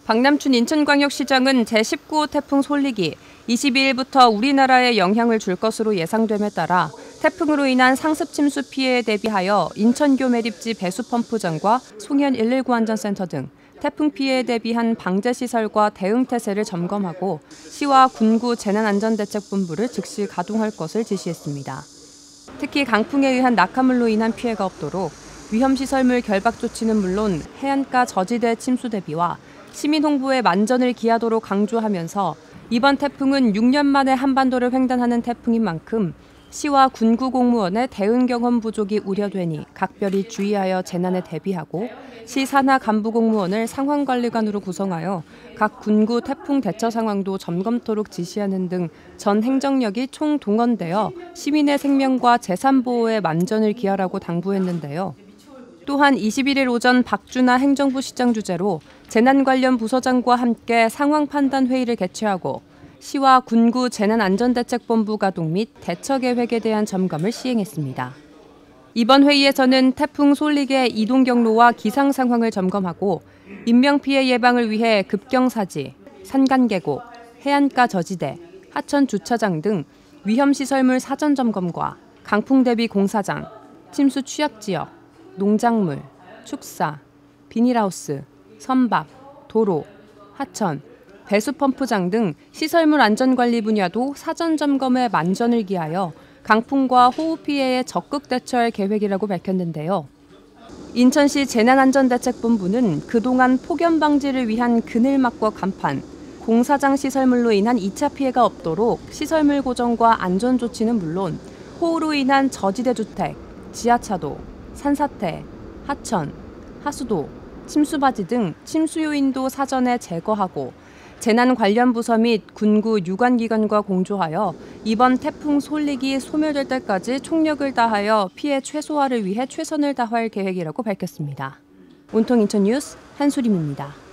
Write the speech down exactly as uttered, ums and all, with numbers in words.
박남춘 인천광역시장은 제십구 호 태풍 솔릭이 이십이일부터 우리나라에 영향을 줄 것으로 예상됨에 따라 태풍으로 인한 상습 침수 피해에 대비하여 인천교 매립지 배수펌프장과 송현 일일구 안전센터 등 태풍 피해에 대비한 방제시설과 대응태세를 점검하고 시와 군구 재난안전대책본부를 즉시 가동할 것을 지시했습니다. 특히 강풍에 의한 낙하물로 인한 피해가 없도록 위험시설물 결박 조치는 물론 해안가 저지대 침수 대비와 시민 홍보에 만전을 기하도록 강조하면서 이번 태풍은 육 년 만에 한반도를 횡단하는 태풍인 만큼 시와 군구 공무원의 대응 경험 부족이 우려되니 각별히 주의하여 재난에 대비하고 시 산하 간부 공무원을 상황관리관으로 구성하여 각 군구 태풍 대처 상황도 점검토록 지시하는 등 전 행정력이 총동원되어 시민의 생명과 재산 보호에 만전을 기하라고 당부했는데요. 또한 이십일일 오전 박준하 행정부 시장 주재로 재난 관련 부서장과 함께 상황 판단 회의를 개최하고 시와 군구 재난안전대책본부 가동 및 대처 계획에 대한 점검을 시행했습니다. 이번 회의에서는 태풍 솔릭의 이동 경로와 기상 상황을 점검하고 인명피해 예방을 위해 급경사지, 산간계곡, 해안가 저지대, 하천 주차장 등 위험시설물 사전 점검과 강풍 대비 공사장, 침수 취약지역, 농작물, 축사, 비닐하우스, 선박, 도로, 하천, 배수펌프장 등 시설물 안전관리 분야도 사전 점검에 만전을 기하여 강풍과 호우 피해에 적극 대처할 계획이라고 밝혔는데요. 인천시 재난안전대책본부는 그동안 폭염 방지를 위한 그늘막과 간판, 공사장 시설물로 인한 이 차 피해가 없도록 시설물 고정과 안전 조치는 물론 호우로 인한 저지대 주택, 지하차도, 산사태, 하천, 하수도, 침수바지 등 침수 요인도 사전에 제거하고 재난 관련 부서 및 군구 유관기관과 공조하여 이번 태풍 솔릭이 소멸될 때까지 총력을 다하여 피해 최소화를 위해 최선을 다할 계획이라고 밝혔습니다. 온통 인천 뉴스 한수림입니다.